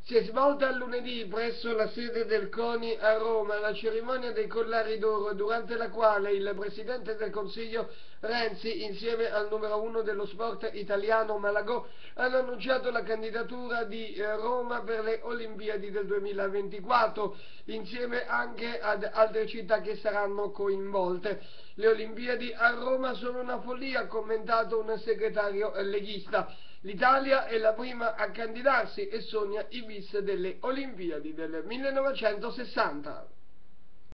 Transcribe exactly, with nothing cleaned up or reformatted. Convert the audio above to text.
Si è svolta lunedì presso la sede del CONI a Roma la cerimonia dei Collari d'Oro, durante la quale il Presidente del Consiglio Renzi, insieme al numero uno dello sport italiano Malagò, hanno annunciato la candidatura di Roma per le Olimpiadi del duemilaventiquattro, insieme anche ad altre città che saranno coinvolte. Le Olimpiadi a Roma sono una follia, ha commentato un segretario leghista. L'Italia è la prima a candidarsi e sogna i bis delle Olimpiadi del millenovecentosessanta.